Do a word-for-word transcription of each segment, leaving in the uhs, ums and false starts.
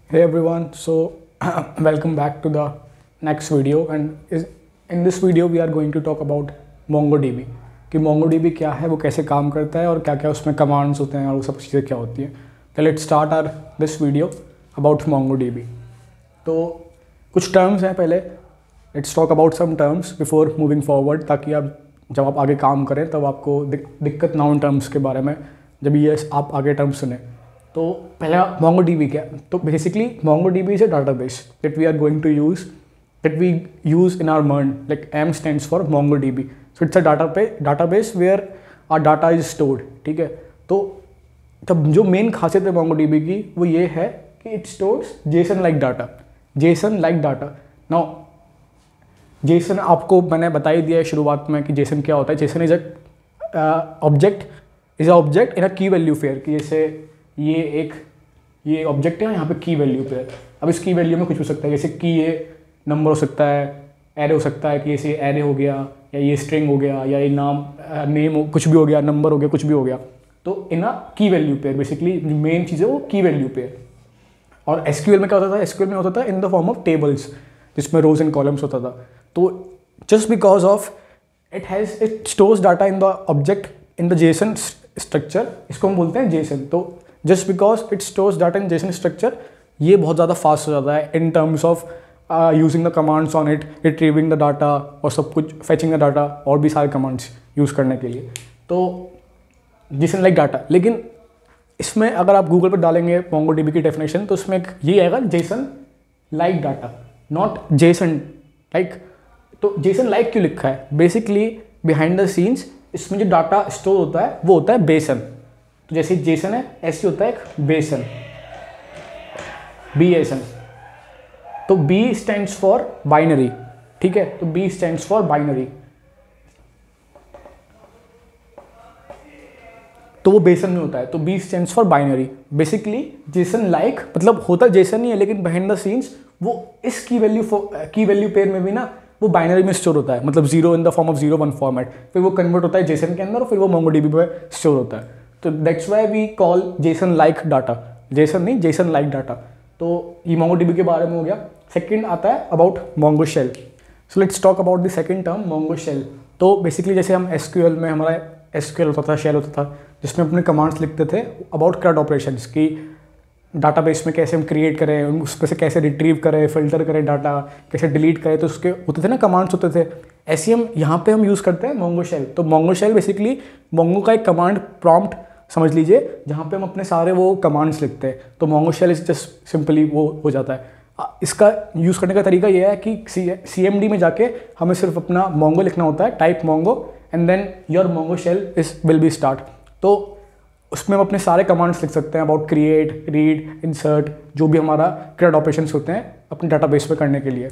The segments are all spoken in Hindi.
Hey everyone, so welcome back to the next video and is, in this video we are going to talk about MongoDB कि MongoDB क्या है, वो कैसे काम करता है और क्या क्या उसमें कमांड्स होते हैं और वो सब चीज़ें क्या होती हैं। तो let's start our this video about MongoDB। तो कुछ टर्म्स हैं, पहले let's talk about some terms before moving forward, ताकि आप जब आप आगे काम करें तब आपको दिक, दिक्कत ना हो टर्म्स के बारे में जब ये आप आगे टर्म्स सुने। तो पहला MongoDB क्या है? तो basically MongoDB is a database that we are going to use that we use in our MERN, like M stands for MongoDB. So it's a database database where our data is stored. ठीक है, तो तब जो मेन खासियत है MongoDB की वो ये है कि it stores JSON like data. JSON like data. Now JSON आपको मैंने बता ही दिया है शुरुआत में कि JSON क्या होता है। JSON is a object is a object in a key value fair, कि जैसे ये एक ये ऑब्जेक्ट है, यहाँ पे की वैल्यू पे है। अब इस की वैल्यू में कुछ हो सकता है, जैसे कि ये नंबर हो सकता है, एरे हो सकता है कि जैसे एरे हो गया, या ये स्ट्रिंग हो गया, या ये नाम नेम हो, कुछ भी हो गया, नंबर हो गया, कुछ भी हो गया। तो in a key value pair, basically main चीज़ है वो की वैल्यू पेयर। और एसक्यूएल में क्या होता था? एसक्यूएल में होता था in the form of tables, जिसमें रोज एंड कॉलम्स होता था। तो just because of it has it stores data in the object in the JSON structure, इसको हम बोलते हैं जेसन। तो just because it stores data in JSON structure, ये बहुत ज़्यादा फास्ट हो जाता है in terms of using the commands on it, retrieving the data और सब कुछ, फेचिंग द डाटा और भी सारे कमांड्स यूज़ करने के लिए। तो जेसन लाइक डाटा, लेकिन इसमें अगर आप गूगल पर डालेंगे MongoDB की डेफिनेशन तो उसमें एक ये आएगा JSON like data, not JSON like. तो जेसन लाइक क्यों लिखा है? बेसिकली बिहाइंड द सीन्स इसमें जो डाटा स्टोर होता है वो होता है बेसन। तो जैसे जेसन है ऐसे होता है एक बेसन, बी एस एन। तो बी स्टैंड्स फॉर बाइनरी, ठीक है, तो बी स्टैंड्स फॉर बाइनरी, तो वो बेसन में होता है। तो B stands for binary. Basically JSON like मतलब होता जेसन ही है, लेकिन बिहाइंड द सीन्स वो इस की वैल्यू की वैल्यू पेयर में भी ना वो बाइनरी में स्टोर होता है, मतलब zero in the form of zero one format, फिर वो कन्वर्ट होता है जेसन के अंदर और फिर वो MongoDB पे स्टोर होता है। तो that's why we call JSON like data, JSON नहीं जेसन लाइक डाटा। तो ये MongoDB के बारे में हो गया। सेकंड आता है about Mongo shell. So let's talk about the second term Mongo shell. तो बेसिकली जैसे हम एसक्यूएल में हमारा एसक्यूएल होता था, शेल होता था, जिसमें अपने कमांड्स लिखते थे अबाउट CRUD ऑपरेशंस की डाटाबेस में कैसे हम क्रिएट करें, उस पर से कैसे रिट्रीव करें, फिल्टर करें डाटा, कैसे डिलीट करें, तो उसके होते थे ना कमांड्स होते थे। ऐसे हम यहाँ पे हम यूज़ करते हैं Mongo शेल। तो Mongo शेल बेसिकली Mongo का एक कमांड प्रॉम्प्ट समझ लीजिए, जहाँ पे हम अपने सारे वो कमांड्स लिखते हैं। तो Mongo shell is just simply वो हो जाता है। इसका यूज़ करने का तरीका ये है कि सी एम डी में जाके हमें सिर्फ अपना Mongo लिखना होता है, type Mongo and then your Mongo shell is will be start. तो उसमें हम अपने सारे कमांड्स लिख सकते हैं अबाउट क्रिएट, रीड, इंसर्ट, जो भी हमारा CRUD ऑपरेशंस होते हैं अपने डाटाबेस पे करने के लिए।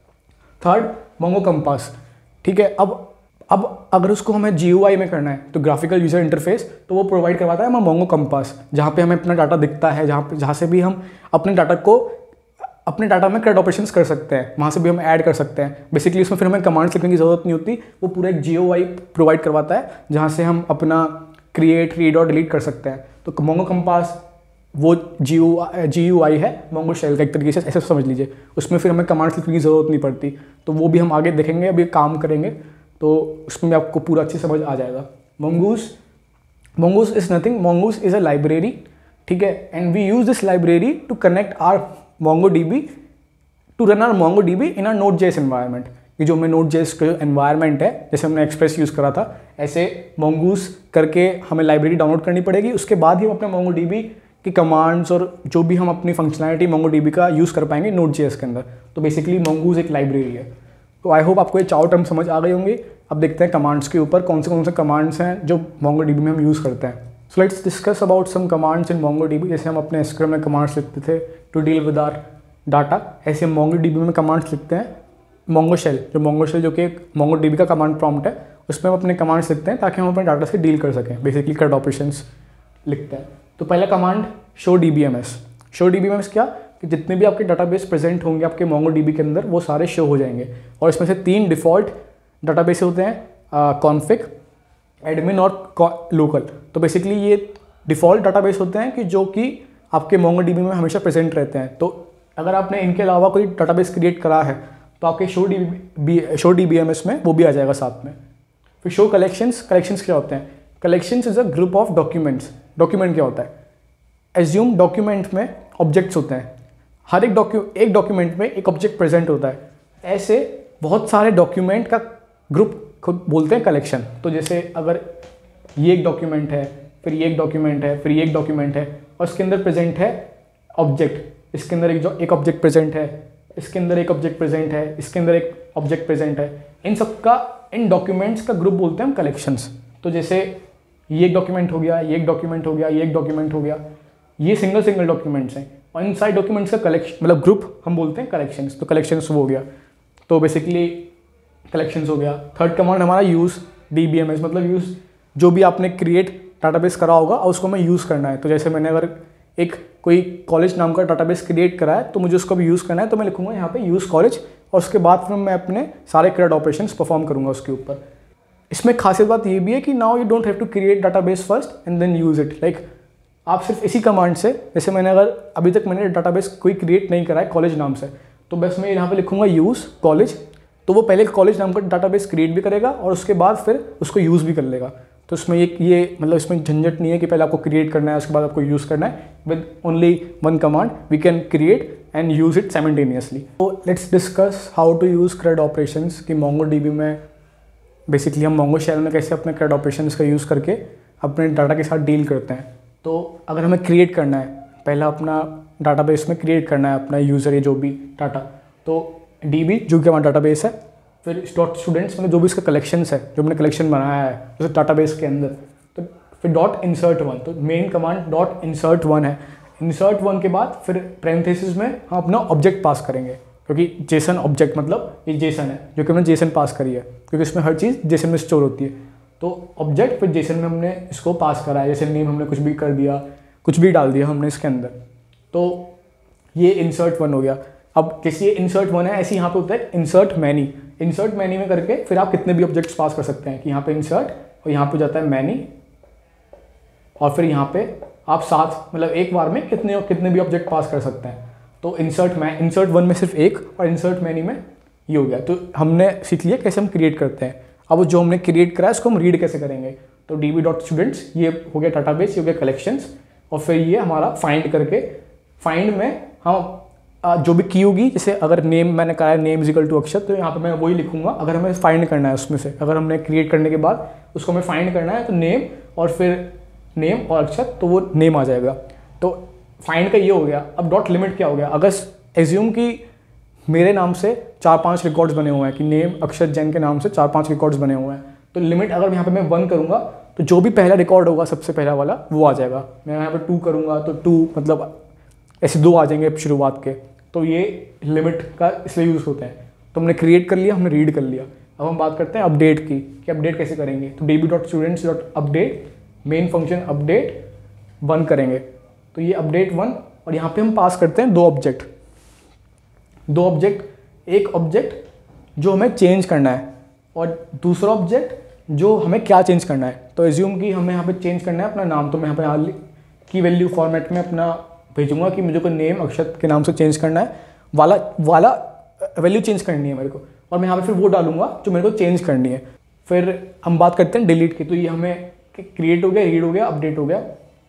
थर्ड Mongo कंपास, ठीक है। अब अब अगर उसको हमें जी यू आई में करना है तो ग्राफिकल यूजर इंटरफेस, तो वो प्रोवाइड करवाता है हमें Mongo कंपास, जहाँ पे हमें अपना डाटा दिखता है, जहाँ पे जहाँ से भी हम अपने डाटा को अपने डाटा में CRUD ऑपरेशंस कर सकते हैं, वहाँ से भी हम ऐड कर सकते हैं। बेसिकली उसमें फिर हमें कमांड्स लिखने की ज़रूरत नहीं होती, वो पूरा एक जी यू आई प्रोवाइड करवाता है जहाँ से हम अपना क्रिएट, रीड और डिलीट कर सकते हैं। तो Mongo कंपास वो जी यू जी यू आई है Mongo शेल का, एक तरीके से ऐसे समझ लीजिए। उसमें फिर हमें कमांड्स लिखने की ज़रूरत नहीं पड़ती। तो वो भी हम आगे देखेंगे, अभी काम करेंगे तो उसमें आपको पूरा अच्छी समझ आ जाएगा। Mongoose Mongoose is nothing, Mongoose is a library, ठीक है, and we use this library to connect our MongoDB to run our MongoDB in our Node.js environment. ये जो हमें Node.js का एनवायरनमेंट है, जैसे हमने एक्सप्रेस यूज़ करा था, ऐसे Mongoose करके हमें लाइब्रेरी डाउनलोड करनी पड़ेगी। उसके बाद ही हम अपने MongoDB की कमांड्स और जो भी हम अपनी फंक्शनैलिटी MongoDB का यूज़ कर पाएंगे Node.js के अंदर। तो बेसिकली Mongoose एक लाइब्रेरी है। तो आई होप आपको ये चार टर्म समझ आ गए होंगे। अब देखते हैं कमांड्स के ऊपर कौन से कौन से कमांड्स हैं जो MongoDB में हम यूज़ करते हैं। So let's discuss about some commands in MongoDB। जैसे हम अपने एसक्यूएल में कमांड्स लिखते थे to deal with our data, ऐसे हम MongoDB में कमांड्स लिखते हैं Mongo शेल, जो Mongo शेल जो कि एक MongoDB का कमांड प्रॉम्प्ट है, उसमें हम अपने कमांड्स लिखते हैं ताकि हम अपने डाटा से डील कर सकें। बेसिकली CRUD ऑपरेशंस लिखते हैं। तो पहला command show D B M S. Show D B M S क्या कि जितने भी आपके डाटाबेस प्रेजेंट होंगे आपके MongoDB के अंदर वो सारे शो हो जाएंगे। और इसमें से तीन डिफ़ॉल्ट डाटाबेस होते हैं, कॉन्फिग, एडमिन और लोकल। तो बेसिकली ये डिफ़ॉल्ट डाटाबेस होते हैं कि जो कि आपके MongoDB में हमेशा प्रेजेंट रहते हैं। तो अगर आपने इनके अलावा कोई डाटाबेस क्रिएट करा है तो आपके show D show D B M S में वो भी आ जाएगा साथ में। फिर शो कलेक्शंस, कलेक्शंस क्या होते हैं? Collections is a group of documents. Document क्या होता है? एज्यूम डॉक्यूमेंट में ऑब्जेक्ट्स होते हैं, हर एक डॉक्यू एक डॉक्यूमेंट में एक ऑब्जेक्ट प्रेजेंट होता है। ऐसे बहुत सारे डॉक्यूमेंट का ग्रुप खुद बोलते हैं कलेक्शन। तो जैसे अगर ये एक डॉक्यूमेंट है, फिर ये एक डॉक्यूमेंट है, फिर ये एक डॉक्यूमेंट है और इसके अंदर प्रेजेंट है ऑब्जेक्ट, इसके अंदर एक जो एक ऑब्जेक्ट प्रेजेंट है, इसके अंदर एक ऑब्जेक्ट प्रेजेंट है, इसके अंदर एक ऑब्जेक्ट प्रेजेंट है, इन सब का इन डॉक्यूमेंट्स का ग्रुप बोलते हैं हम कलेक्शंस। तो जैसे ये एक डॉक्यूमेंट हो गया, ये एक डॉक्यूमेंट हो गया, ये एक डॉक्यूमेंट हो गया, ये सिंगल सिंगल डॉक्यूमेंट्स हैं और इन सारे डॉक्यूमेंट्स का कलेक्शन मतलब ग्रुप हम बोलते हैं कलेक्शंस। तो कलेक्शंस वो हो गया। तो बेसिकली कलेक्शंस हो गया। थर्ड कमांड हमारा use D B M S, मतलब यूज़ जो भी आपने क्रिएट डाटाबेस करा होगा और उसको हमें यूज़ करना है। तो जैसे मैंने अगर एक कोई कॉलेज नाम का डाटाबेस क्रिएट करा है तो मुझे उसको भी यूज़ करना है, तो मैं लिखूंगा यहाँ पे यूज़ कॉलेज और उसके बाद फिर मैं अपने सारे क्रिएट ऑपरेशंस परफॉर्म करूँगा उसके ऊपर। इसमें खासियत बात ये भी है कि now you don't have to create database first and then use it. Like आप सिर्फ इसी कमांड से, जैसे मैंने अगर अभी तक मैंने डाटाबेस कोई क्रिएट नहीं करा है कॉलेज नाम से, तो बस मैं यहाँ पे लिखूंगा यूज़ कॉलेज, तो वो पहले कॉलेज नाम का डाटाबेस क्रिएट भी करेगा और उसके बाद फिर उसको यूज़ भी कर लेगा। तो इसमें ये ये मतलब इसमें झंझट नहीं है कि पहले आपको क्रिएट करना है उसके बाद आपको यूज़ करना है। With only one command we can create and use it simultaneously. तो let's discuss how to use CRUD operations कि MongoDB में बेसिकली हम मोंगो शेल में कैसे अपने क्रेड ऑपरेशंस का यूज़ करके अपने डाटा के साथ डील करते हैं। तो अगर हमें क्रिएट करना है, पहला अपना डाटाबेस में क्रिएट करना है अपना यूज़र या जो भी डाटा, तो डी बी जो कि हमारा डाटाबेस है, फिर डॉट स्टूडेंट्स मतलब जो भी इसका कलेक्शंस है जो हमने कलेक्शन बनाया है उस डाटाबेस के अंदर, तो फिर डॉट इंसर्ट वन, तो main command dot insert one है। इंसर्ट वन के बाद फिर पैरेंथेसिस में हम अपना ऑब्जेक्ट पास करेंगे, क्योंकि जेसन ऑब्जेक्ट मतलब ये जेसन है जो कि हमने जेसन पास करी है, क्योंकि इसमें हर चीज़ जेसन में स्टोर होती है। तो ऑब्जेक्ट फिर जेसन में हमने इसको पास करा है, जैसे नेम हमने कुछ भी कर दिया, कुछ भी डाल दिया हमने इसके अंदर, तो ये इंसर्ट वन हो गया। अब जैसे ये इंसर्ट वन है ऐसे यहाँ पे होता है इंसर्ट मैनी। इंसर्ट मैनी में करके फिर आप कितने भी ऑब्जेक्ट्स पास कर सकते हैं कि यहाँ पे इंसर्ट और यहाँ पे जाता है मैनी और फिर यहाँ पे आप साथ मतलब एक बार में कितने कितने भी ऑब्जेक्ट पास कर सकते हैं। तो इंसर्ट मै इंसर्ट वन में सिर्फ एक और इंसर्ट मैनी में ये हो गया। तो हमने सीख लिया कैसे हम क्रिएट करते हैं। अब जो हमने क्रिएट करा है उसको हम रीड कैसे करेंगे। तो डी बी डॉट स्टूडेंट्स ये हो गया डाटाबेस, ये हो गया कलेक्शंस, और फिर ये हमारा फाइंड करके, फाइंड में हम जो भी की होगी, जैसे अगर नेम मैंने कहा है नेम इजिकल टू अक्षर, तो यहाँ पे मैं वही लिखूंगा। अगर हमें फाइंड करना है उसमें से, अगर हमने क्रिएट करने के बाद उसको हमें फाइंड करना है तो नेम और फिर नेम और अक्षर, तो वो नेम आ जाएगा। तो फाइंड का ये हो गया। अब डॉट लिमिट क्या हो गया, अगर एज्यूम कि मेरे नाम से चार पांच रिकॉर्ड्स बने हुए हैं कि नेम अक्षर जैन के नाम से चार पांच रिकॉर्ड्स बने हुए हैं, तो लिमिट अगर यहाँ पे मैं वन करूँगा तो जो भी पहला रिकॉर्ड होगा सबसे पहला वाला वो आ जाएगा। मैं यहाँ पे टू करूँगा तो टू मतलब ऐसे दो आ जाएंगे शुरुआत के। तो ये लिमिट का इसलिए यूज़ होते हैं। तो हमने क्रिएट कर लिया, हमने रीड कर लिया। अब हम बात करते हैं अपडेट की कि अपडेट कैसे करेंगे। तो D B dot students dot update main function update one करेंगे। तो ये अपडेट वन, और यहाँ पे हम पास करते हैं दो ऑब्जेक्ट दो ऑब्जेक्ट एक ऑब्जेक्ट जो हमें चेंज करना है और दूसरा ऑब्जेक्ट जो हमें क्या चेंज करना है। तो एज्यूम कि हमें यहाँ पे चेंज करना है अपना नाम, तो मैं यहाँ पे यहाँ की वैल्यू फॉर्मेट में अपना भेजूंगा कि मुझे कोई नेम अक्षर के नाम से चेंज करना है, वाला वाला वैल्यू चेंज करनी है मेरे को, और मैं यहाँ पे फिर वो डालूंगा जो मेरे को चेंज करनी है। फिर हम बात करते हैं डिलीट की। तो ये हमें क्रिएट हो गया, रीड हो गया, अपडेट हो गया।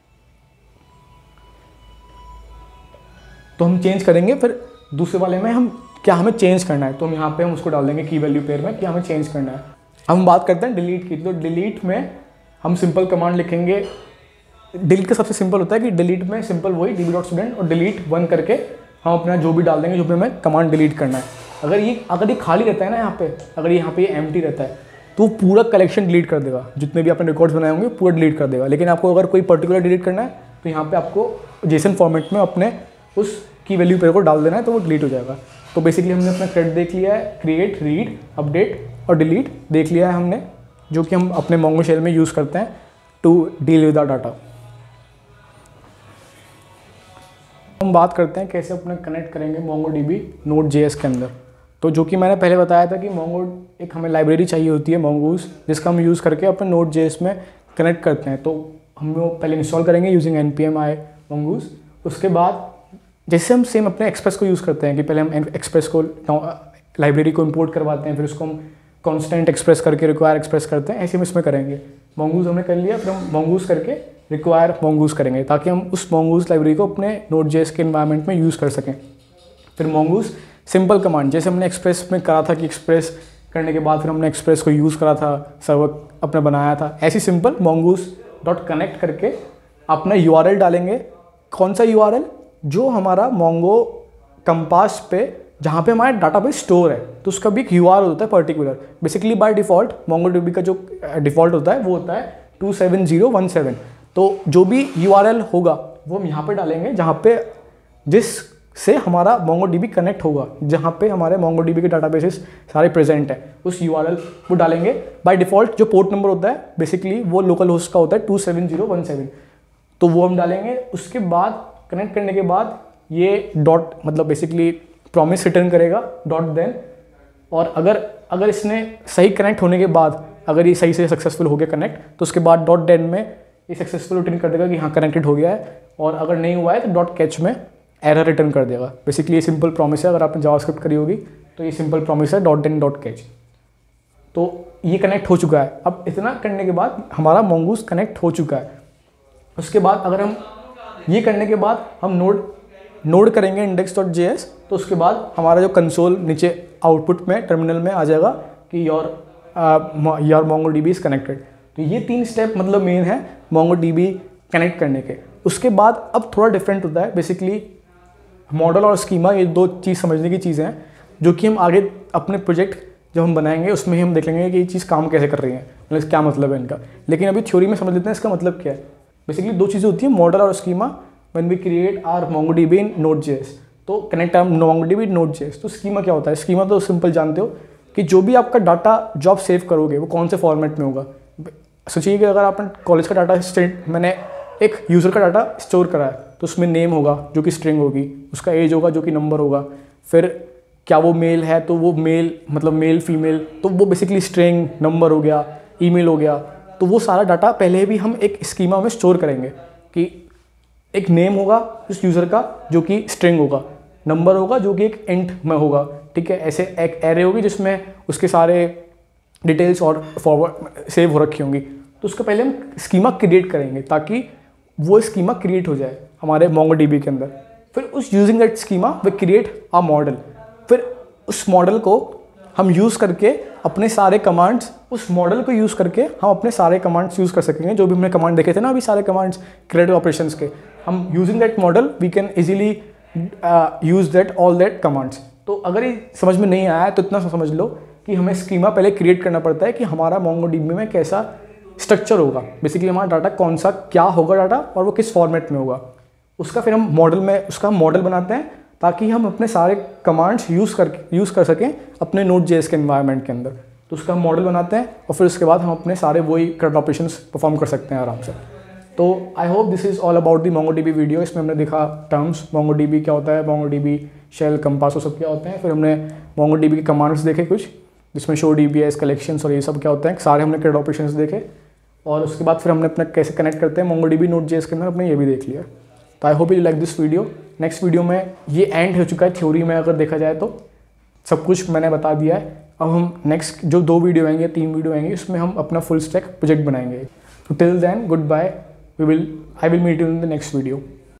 तो हम चेंज करेंगे, फिर दूसरे वाले में हम क्या हमें चेंज करना है, तो हम यहाँ पे हम उसको डाल देंगे की वैल्यू पेयर में कि हमें चेंज करना है। हम बात करते हैं डिलीट की। तो डिलीट में हम सिंपल कमांड लिखेंगे। डिलीट का सबसे सिंपल होता है कि डिलीट में सिंपल वही डी बी डॉट स्टूडेंट और डिलीट वन करके हम अपना जो भी डाल देंगे, जो भी हमें कमांड डिलीट करना है। अगर ये अगर ये खाली रहता है ना, यहाँ पे अगर यहाँ पे ये एम्प्टी रहता है तो पूरा कलेक्शन डिलीट कर देगा, जितने भी आपने रिकॉर्ड्स बनाए होंगे पूरा डिलीट कर देगा। लेकिन आपको अगर कोई पर्टिकुलर डिलीट करना है तो यहाँ पे आपको जेसन फॉर्मेट में अपने उस की वैल्यू पेयर को डाल देना है, तो वो डिलीट हो जाएगा। तो बेसिकली हमने अपना क्रेड देख लिया है, क्रिएट, रीड, अपडेट और डिलीट देख लिया है हमने, जो कि हम अपने मोंगो शेल में यूज़ करते हैं to deal with our data. हम बात करते हैं कैसे अपने कनेक्ट करेंगे MongoDB Node.js के अंदर। तो जो कि मैंने पहले बताया था कि Mongo एक हमें लाइब्रेरी चाहिए होती है Mongoose, जिसका हम यूज़ करके अपने Node.js में कनेक्ट करते हैं। तो हम वो पहले इंस्टॉल करेंगे यूजिंग npm i mongoose। उसके बाद जैसे हम सेम अपने एक्सप्रेस को यूज़ करते हैं कि पहले हम एक्सप्रेस को लाइब्रेरी को इंपोर्ट करवाते हैं, फिर उसको हम कांस्टेंट एक्सप्रेस करके रिक्वायर एक्सप्रेस करते हैं, ऐसे हम इसमें करेंगे। मोंगूज हमने कर लिया, फिर हम मोंगूज करके रिक्वायर मोंगूज करेंगे ताकि हम उस मोंगूज लाइब्रेरी को अपने नोड जेएस के एनवायरनमेंट में यूज़ कर सकें। फिर मोंगूज सिंपल कमांड, जैसे हमने एक्सप्रेस में करा था कि एक्सप्रेस करने के बाद फिर हमने एक्सप्रेस को यूज़ करा था, सर्वर अपना बनाया था, ऐसी सिंपल मोंगूज डॉट कनेक्ट करके अपना यू आर एल डालेंगे। कौन सा यू आर एल? जो हमारा मोंगो कंपास पे जहाँ पे हमारा डाटाबेस स्टोर है, तो उसका भी एक यू आर एल होता है particular. Basically by default Mongo DB का जो डिफ़ॉल्ट होता है वो होता है two seven zero one seven. तो जो भी यू आर एल होगा वो हम यहाँ पे डालेंगे जहाँ पे जिस से हमारा मोंगो डीबी कनेक्ट होगा, जहाँ पे हमारे मोंगो डीबी के डाटाबेसेस सारे प्रेजेंट हैं, उस यू आर एल वो डालेंगे। बाय डिफ़ॉल्ट जो पोर्ट नंबर होता है बेसिकली वो लोकल होस्ट का होता है two seven zero one seven, तो वो हम डालेंगे। उसके बाद कनेक्ट करने के बाद ये डॉट मतलब बेसिकली प्रॉमिस रिटर्न करेगा डॉट देन, और अगर अगर इसने सही कनेक्ट होने के बाद अगर ये सही से सक्सेसफुल हो गया कनेक्ट, तो उसके बाद डॉट देन में ये सक्सेसफुल रिटर्न कर देगा कि हाँ कनेक्टेड हो गया है, और अगर नहीं हुआ है तो डॉट कैच में एरर रिटर्न कर देगा। बेसिकली ये सिंपल प्रॉमिस है, अगर आपने जावास्क्रिप्ट करी होगी तो ये सिंपल प्रॉमिस है डॉट देन डॉट कैच। तो ये कनेक्ट हो चुका है। अब इतना करने के बाद हमारा मोंगूज कनेक्ट हो चुका है। उसके बाद अगर हम ये करने के बाद हम नोड नोड करेंगे इंडेक्स डॉट जे एस, तो उसके बाद हमारा जो कंसोल नीचे आउटपुट में टर्मिनल में आ जाएगा कि your your Mongo DB is connected. तो ये तीन स्टेप मतलब मेन है मोंगो डीबी कनेक्ट करने के। उसके बाद अब थोड़ा डिफरेंट होता है, बेसिकली मॉडल और स्कीमा, ये दो चीज़ समझने की चीज़ें हैं जो कि हम आगे अपने प्रोजेक्ट जब हम बनाएंगे उसमें ही हम देख लेंगे कि ये चीज़ काम कैसे कर रही है, मतलब क्या मतलब है इनका। लेकिन अभी थ्योरी में समझ लेते हैं इसका मतलब क्या है। बेसिकली दो चीज़ें होती हैं, मॉडल और schema. When we create our MongoDB in Node.js, तो connect our MongoDB in Node.js। तो स्कीमा क्या होता है? स्कीमा तो सिंपल जानते हो कि जो भी आपका डाटा जो आप सेव करोगे वो कौन से फॉर्मेट में होगा। सोचिए कि अगर आपने कॉलेज का डाटा स्टेट मैंने एक यूज़र का डाटा स्टोर करा है, तो उसमें नेम होगा जो कि स्ट्रिंग होगी, उसका एज होगा जो कि नंबर होगा, फिर क्या वो मेल है तो वो मेल मतलब मेल फीमेल, तो वो बेसिकली स्ट्रिंग नंबर हो गया, ईमेल हो गया। तो वो सारा डाटा पहले भी हम एक स्कीमा में स्टोर करेंगे कि एक नेम होगा उस यूज़र का जो कि स्ट्रिंग होगा, नंबर होगा जो कि एक इंट में होगा, ठीक है। ऐसे एक एरे होगी जिसमें उसके सारे डिटेल्स और फॉरवर्ड सेव हो रखी होंगी। तो उसका पहले हम स्कीमा क्रिएट करेंगे ताकि वो स्कीमा क्रिएट हो जाए हमारे MongoDB के अंदर। फिर उस using that schema we create a model. फिर उस मॉडल को हम यूज़ करके अपने सारे कमांड्स, उस मॉडल को यूज़ करके हम अपने सारे कमांड्स यूज़ कर सकेंगे। जो भी हमने कमांड देखे थे ना अभी, सारे कमांड्स क्रिएटिव ऑपरेशंस के, हम using that model we can easily use that all that commands. तो अगर ये समझ में नहीं आया तो इतना समझ लो कि हमें स्कीमा पहले क्रिएट करना पड़ता है कि हमारा MongoDB में कैसा स्ट्रक्चर होगा, बेसिकली हमारा डाटा कौन सा क्या होगा डाटा और वो किस फॉर्मेट में होगा। उसका फिर हम मॉडल में उसका हम मॉडल बनाते हैं ताकि हम अपने सारे कमांड्स यूज़ कर यूज़ कर सकें अपने Node.js के एनवायरनमेंट के अंदर। तो उसका हम मॉडल बनाते हैं और फिर उसके बाद हम अपने सारे वही करंट ऑपरेशंस परफॉर्म कर सकते हैं आराम से। तो I hope this is all about the MongoDB video. इसमें हमने देखा टर्म्स, MongoDB क्या होता है, MongoDB शेल, कंपास, वो सब क्या होते हैं। फिर हमने MongoDB के कमांड्स देखे कुछ, जिसमें शो डीबीएस, कलेक्शंस और ये सब क्या होते हैं, सारे हमने करंट ऑपरेशंस देखे। और उसके बाद फिर हमने अपना कैसे कनेक्ट करते हैं MongoDB Node.js के अंदर, अपने ये भी देख लिया। तो I hope you like this video. Next video में ये एंड हो चुका है थ्योरी में, अगर देखा जाए तो सब कुछ मैंने बता दिया है। अब हम नेक्स्ट जो दो वीडियो आएंगे, तीन वीडियो आएंगे, उसमें हम अपना फुल स्टैक प्रोजेक्ट बनाएंगे। तो till then good bye, we will I will meet you in the next video.